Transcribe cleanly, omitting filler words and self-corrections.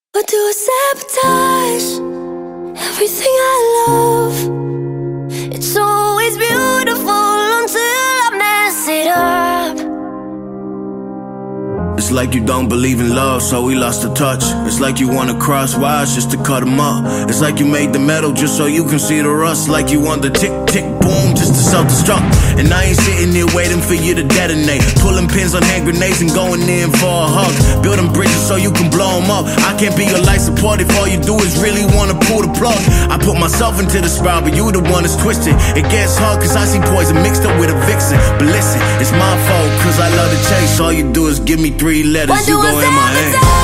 Or do I sabotage everything I love? It's always beautiful until I mess it up. It's like you don't believe in love, so we lost the touch. It's like you wanna cross wires just to cut them up. It's like you made the metal just so you can see the rust. Like you want the tick, tick, boom just to self-destruct. And I ain't sitting here waiting for you to detonate, pulling pins on hand grenades and going in for a hug. Building bridges so you can blow them up. I can't be your life support if all you do is really wanna pull the plug. I put myself into the spiral, but you the one that's twisted. It gets hard cause I see poison mixed up with a vixen. But listen, it's my fault cause I love to chase. All you do is give me 3 letters, you go in my hand.